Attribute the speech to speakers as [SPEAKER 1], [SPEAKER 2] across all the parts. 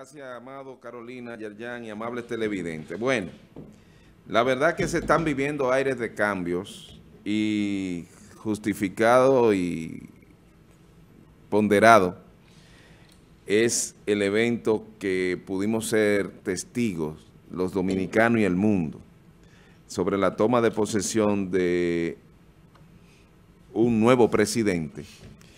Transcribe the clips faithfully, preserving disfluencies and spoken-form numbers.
[SPEAKER 1] Gracias, Amado, Carolina, Yerjan y amables televidentes. Bueno, la verdad que se están viviendo aires de cambios y justificado y ponderado es el evento que pudimos ser testigos los dominicanos y el mundo sobre la toma de posesión de un nuevo presidente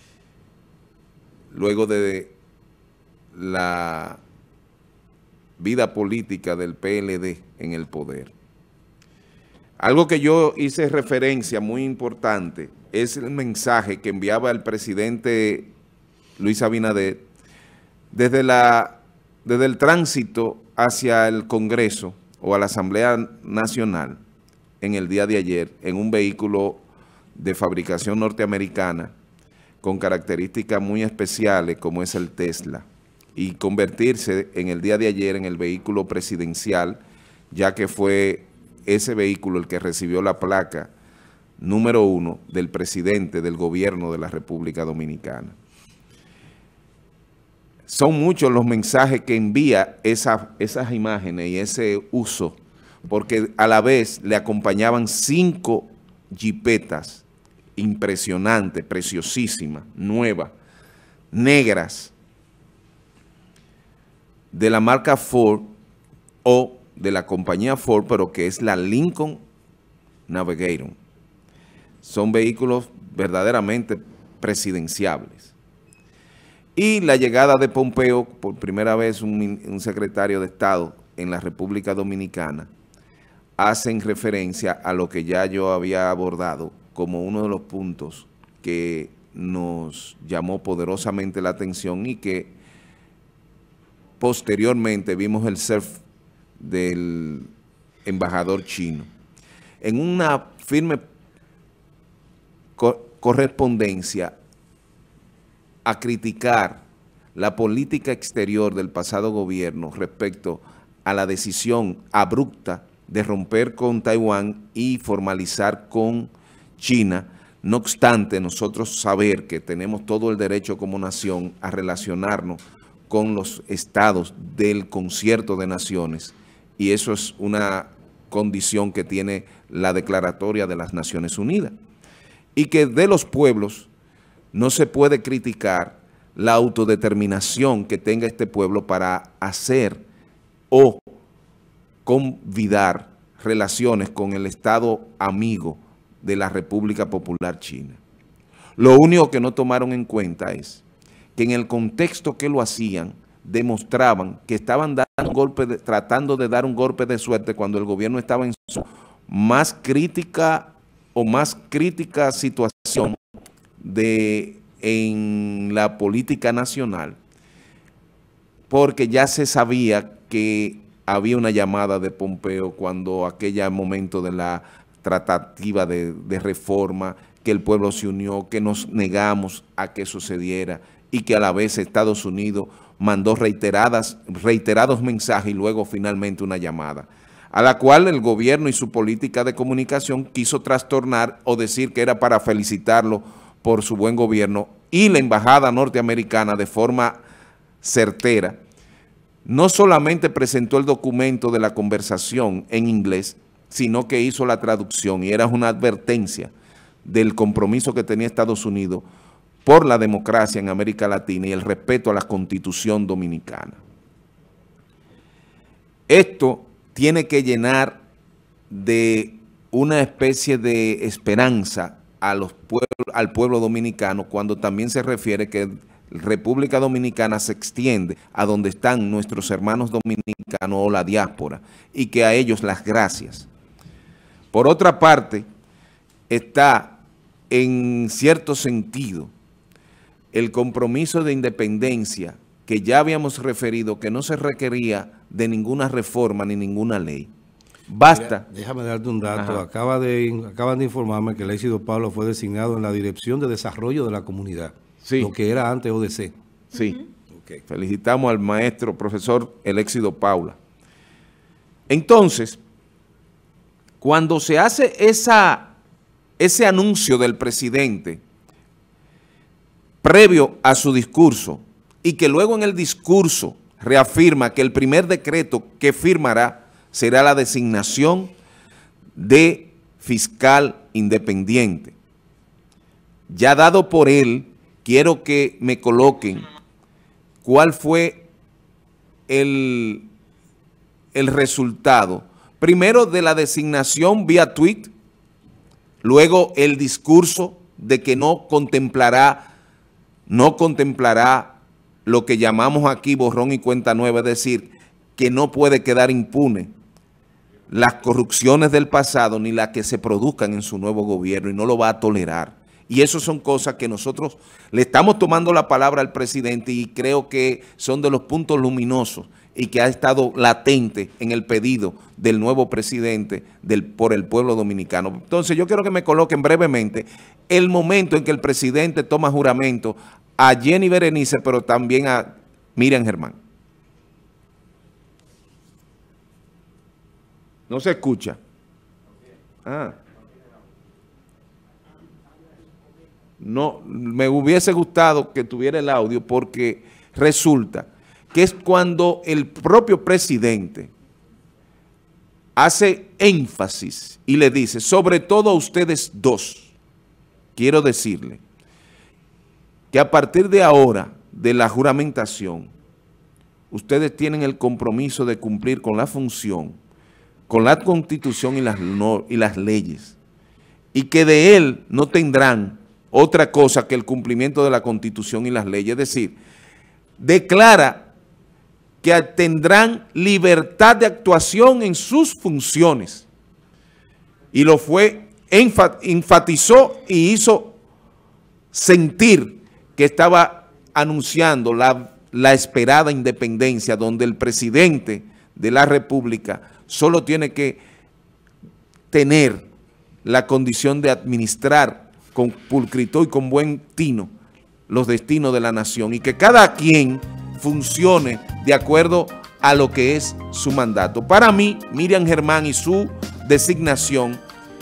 [SPEAKER 1] luego de la vida política del P L D en el poder. Algo que yo hice referencia muy importante es el mensaje que enviaba el presidente Luis Abinader desde, la, desde el tránsito hacia el Congreso o a la Asamblea Nacional en el día de ayer en un vehículo de fabricación norteamericana con características muy especiales como es el Tesla, y convertirse en el día de ayer en el vehículo presidencial, ya que fue ese vehículo el que recibió la placa número uno del presidente del gobierno de la República Dominicana. Son muchos los mensajes que envía esa, esas imágenes y ese uso, porque a la vez le acompañaban cinco jipetas impresionantes, preciosísimas, nuevas, negras, de la marca Ford o de la compañía Ford, pero que es la Lincoln Navigator. Son vehículos verdaderamente presidenciables. Y la llegada de Pompeo, por primera vez un, un secretario de Estado en la República Dominicana, hacen referencia a lo que ya yo había abordado como uno de los puntos que nos llamó poderosamente la atención y que posteriormente vimos el surf del embajador chino. En una firme co- correspondencia a criticar la política exterior del pasado gobierno respecto a la decisión abrupta de romper con Taiwán y formalizar con China. No obstante, nosotros saber que tenemos todo el derecho como nación a relacionarnos con los estados del concierto de naciones, y eso es una condición que tiene la Declaratoria de las Naciones Unidas, y que de los pueblos no se puede criticar la autodeterminación que tenga este pueblo para hacer o convidar relaciones con el Estado amigo de la República Popular China. Lo único que no tomaron en cuenta es que en el contexto que lo hacían, demostraban que estaban dando un golpe de, tratando de dar un golpe de suerte cuando el gobierno estaba en su más crítica o más crítica situación de, en la política nacional, porque ya se sabía que había una llamada de Pompeo cuando aquel momento de la tratativa de, de reforma, que el pueblo se unió, que nos negamos a que sucediera, y que a la vez Estados Unidos mandó reiteradas, reiterados mensajes y luego finalmente una llamada, a la cual el gobierno y su política de comunicación quiso trastornar o decir que era para felicitarlo por su buen gobierno, y la embajada norteamericana de forma certera no solamente presentó el documento de la conversación en inglés, sino que hizo la traducción, y era una advertencia del compromiso que tenía Estados Unidos por la democracia en América Latina y el respeto a la Constitución dominicana. Esto tiene que llenar de una especie de esperanza a los pueblos, al pueblo dominicano, cuando también se refiere que República Dominicana se extiende a donde están nuestros hermanos dominicanos o la diáspora, y que a ellos las gracias. Por otra parte, está en cierto sentido el compromiso de independencia que ya habíamos referido, que no se requería de ninguna reforma ni ninguna ley. Basta.
[SPEAKER 2] Mira, déjame darte un dato. Acaba de, acaban de informarme que Eléxido Pablo fue designado en la Dirección de Desarrollo de la Comunidad, sí, lo que era antes O D C.
[SPEAKER 1] Sí. Uh-huh. Okay. Felicitamos al maestro, profesor Eléxido Paula. Entonces, cuando se hace esa, ese anuncio del presidente previo a su discurso, y que luego en el discurso reafirma que el primer decreto que firmará será la designación de fiscal independiente. Ya dado por él, quiero que me coloquen cuál fue el, el resultado. Primero de la designación vía tweet, luego el discurso de que no contemplará, no contemplará lo que llamamos aquí borrón y cuenta nueva, es decir, que no puede quedar impune las corrupciones del pasado ni las que se produzcan en su nuevo gobierno, y no lo va a tolerar. Y eso son cosas que nosotros le estamos tomando la palabra al presidente, y creo que son de los puntos luminosos y que ha estado latente en el pedido del nuevo presidente del, por el pueblo dominicano. Entonces yo quiero que me coloquen brevemente el momento en que el presidente toma juramento a Jenny Berenice, pero también a Miriam Germán. No se escucha. Ah. No, me hubiese gustado que tuviera el audio, porque resulta que es cuando el propio presidente hace énfasis y le dice, sobre todo a ustedes dos, quiero decirle que a partir de ahora, de la juramentación, ustedes tienen el compromiso de cumplir con la función, con la Constitución y las, no, y las leyes, y que de él no tendrán otra cosa que el cumplimiento de la Constitución y las leyes. Es decir, declara que tendrán libertad de actuación en sus funciones, y lo fue, enfatizó y hizo sentir que estaba anunciando la, la esperada independencia, donde el presidente de la República solo tiene que tener la condición de administrar con pulcritud y con buen tino los destinos de la nación, y que cada quien funcione de acuerdo a lo que es su mandato. Para mí, Miriam Germán y su designación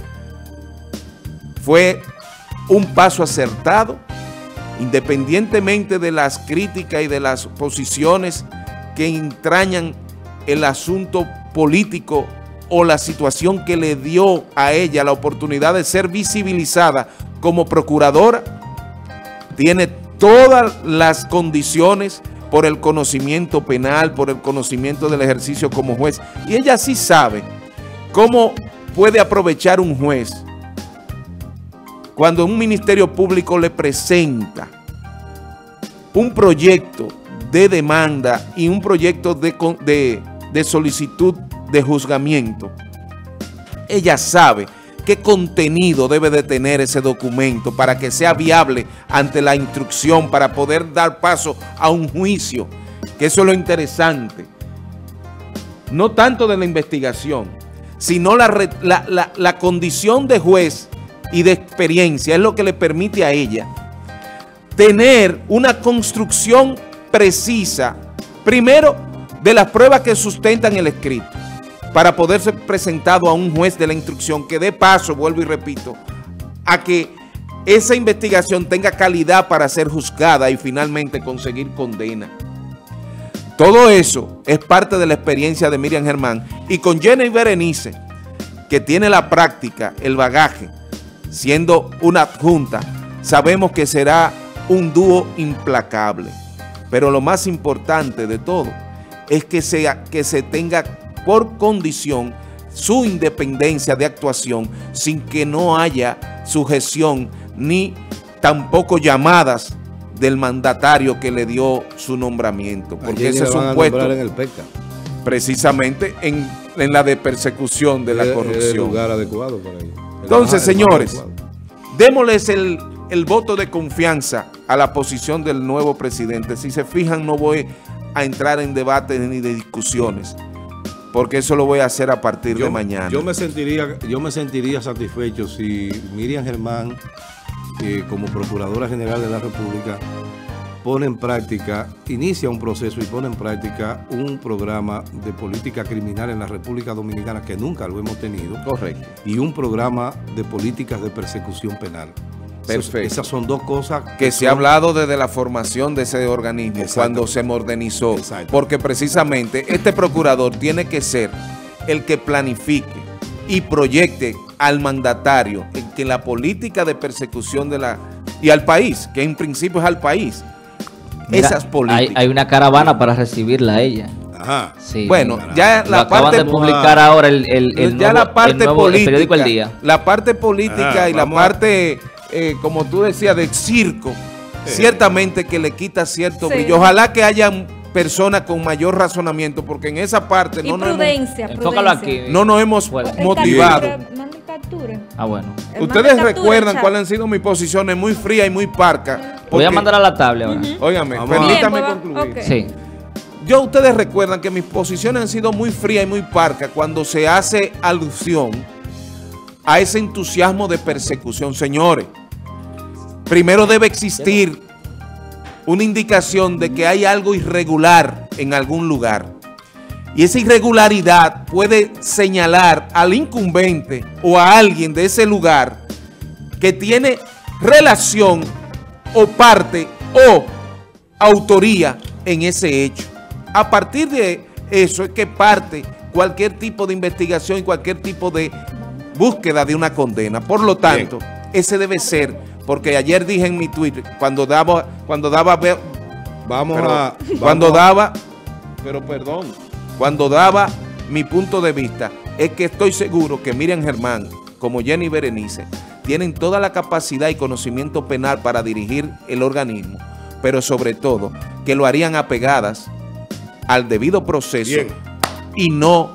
[SPEAKER 1] fue un paso acertado, independientemente de las críticas y de las posiciones que entrañan el asunto político o la situación que le dio a ella la oportunidad de ser visibilizada como procuradora. Tiene todas las condiciones por el conocimiento penal, por el conocimiento del ejercicio como juez, y ella sí sabe cómo puede aprovechar un juez cuando un ministerio público le presenta un proyecto de demanda y un proyecto de, de, de solicitud de juzgamiento. Ella sabe qué contenido debe de tener ese documento para que sea viable ante la instrucción, para poder dar paso a un juicio, que eso es lo interesante. No tanto de la investigación, sino la, la, la, la condición de juez y de experiencia es lo que le permite a ella tener una construcción precisa, primero, de las pruebas que sustentan el escrito, para poder ser presentado a un juez de la instrucción, que dé paso, vuelvo y repito, a que esa investigación tenga calidad para ser juzgada y finalmente conseguir condena. Todo eso es parte de la experiencia de Miriam Germán, y con Jenny Berenice, que tiene la práctica, el bagaje, siendo una adjunta, sabemos que será un dúo implacable. Pero lo más importante de todo es que, sea, que se tenga por condición su independencia de actuación, sin que no haya sujeción ni tampoco llamadas del mandatario que le dio su nombramiento, porque ese es un puesto en el P E C A, precisamente en, en la de persecución de la corrupción. Es el lugar adecuado para ello. Entonces, señores, démosles el, el voto de confianza a la posición del nuevo presidente. Si se fijan, no voy a entrar en debates ni de discusiones, porque eso lo voy a hacer a partir yo, de mañana. Yo me sentiría, yo me sentiría satisfecho si Miriam Germán, eh, como Procuradora General de la República, pone en práctica, inicia un proceso y pone en práctica un programa de política criminal en la República Dominicana, que nunca lo hemos tenido. Correcto. Y un programa de políticas de persecución penal. Perfecto.
[SPEAKER 2] Esas son dos cosas
[SPEAKER 1] que, que se
[SPEAKER 2] son...
[SPEAKER 1] ha hablado desde la formación de ese organismo, cuando se modernizó, porque precisamente este procurador tiene que ser el que planifique y proyecte al mandatario en que la política de persecución de la y al país, que en principio es al país, Mira, esas políticas.
[SPEAKER 3] Hay, hay una caravana para recibirla a ella.
[SPEAKER 2] Ajá.
[SPEAKER 3] Sí,
[SPEAKER 1] bueno, ya
[SPEAKER 3] lo
[SPEAKER 1] la
[SPEAKER 3] acaban
[SPEAKER 1] parte
[SPEAKER 3] de publicar ahora el, el, el
[SPEAKER 1] ya
[SPEAKER 3] nuevo,
[SPEAKER 1] la parte
[SPEAKER 3] el nuevo,
[SPEAKER 1] política,
[SPEAKER 3] el periódico El Día.
[SPEAKER 1] La parte política Ajá, y la parte, eh, como tú decías, del circo, eh. ciertamente que le quita cierto sí. brillo. Ojalá que haya personas con mayor razonamiento, porque en esa parte
[SPEAKER 4] y
[SPEAKER 1] no
[SPEAKER 4] prudencia,
[SPEAKER 1] nos
[SPEAKER 4] prudencia.
[SPEAKER 1] hemos, aquí. No nos hemos bueno. motivado.
[SPEAKER 4] Captura.
[SPEAKER 3] Ah, bueno.
[SPEAKER 1] Ustedes recuerdan cuáles han sido mis posiciones muy frías y muy parcas.
[SPEAKER 3] Voy a mandar a la tabla ahora.
[SPEAKER 1] Uh-huh. Óigame, Vamos permítame a... concluir. Okay.
[SPEAKER 3] Sí.
[SPEAKER 1] Yo, ustedes recuerdan que mis posiciones han sido muy frías y muy parcas cuando se hace alusión a ese entusiasmo de persecución. Señores, primero debe existir una indicación de que hay algo irregular en algún lugar. Y esa irregularidad puede señalar al incumbente o a alguien de ese lugar que tiene relación o parte o autoría en ese hecho. A partir de eso es que parte cualquier tipo de investigación y cualquier tipo de búsqueda de una condena. Por lo tanto, Bien. ese debe ser, porque ayer dije en mi Twitter, cuando daba, cuando daba,
[SPEAKER 2] vamos
[SPEAKER 1] pero,
[SPEAKER 2] a,
[SPEAKER 1] cuando
[SPEAKER 2] vamos
[SPEAKER 1] daba, pero perdón, cuando daba mi punto de vista, es que estoy seguro que Miriam Germán, como Jenny Berenice, tienen toda la capacidad y conocimiento penal para dirigir el organismo, pero sobre todo que lo harían apegadas al debido proceso Bien. y no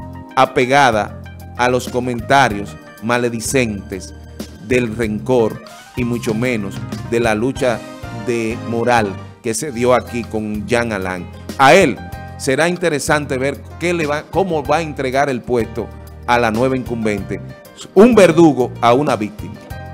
[SPEAKER 1] apegada a los comentarios maledicentes del rencor y mucho menos de la lucha de moral que se dio aquí con Jean Alain. A él será interesante ver qué le va, cómo va a entregar el puesto a la nueva incumbente, un verdugo a una víctima.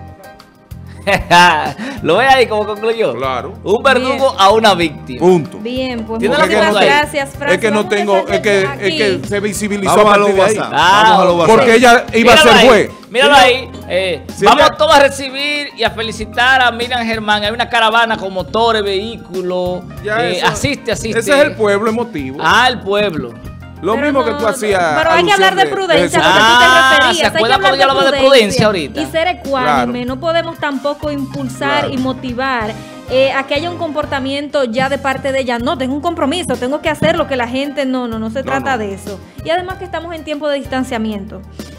[SPEAKER 3] Lo ve ahí como concluyó.
[SPEAKER 1] Claro.
[SPEAKER 3] Un verdugo
[SPEAKER 4] Bien.
[SPEAKER 3] a una víctima.
[SPEAKER 1] Punto.
[SPEAKER 4] Bien, pues
[SPEAKER 3] muchísimas
[SPEAKER 4] gracias, Francis.
[SPEAKER 1] Es que no tengo, es que, es que se visibilizó
[SPEAKER 2] vamos
[SPEAKER 1] a partir de ahí.
[SPEAKER 3] Ah,
[SPEAKER 2] vamos a lo
[SPEAKER 1] porque ella iba
[SPEAKER 3] Míralo
[SPEAKER 1] a ser
[SPEAKER 3] ahí.
[SPEAKER 1] juez.
[SPEAKER 3] Míralo ahí. Eh,
[SPEAKER 1] Si
[SPEAKER 3] vamos
[SPEAKER 1] ella...
[SPEAKER 3] todos a recibir y a felicitar a Miriam Germán. Hay una caravana con motores, vehículos. Eh,
[SPEAKER 1] eso,
[SPEAKER 3] asiste, asiste.
[SPEAKER 1] Ese es el pueblo emotivo.
[SPEAKER 3] Ah, el pueblo.
[SPEAKER 1] Lo
[SPEAKER 4] pero
[SPEAKER 1] mismo
[SPEAKER 4] no,
[SPEAKER 1] que tú hacías.
[SPEAKER 4] Pero hay que hablar de prudencia,
[SPEAKER 1] de
[SPEAKER 4] porque
[SPEAKER 3] ah,
[SPEAKER 4] tú te referías.
[SPEAKER 3] ¿se acuerda cuando yo hablaba de prudencia ahorita?
[SPEAKER 4] Y ser ecuánime. Claro. No podemos tampoco impulsar claro. y motivar eh, a que haya un comportamiento ya de parte de ella. No, tengo un compromiso, tengo que hacer lo que la gente... No, no, no se trata no, no. de eso. Y además que estamos en tiempo de distanciamiento.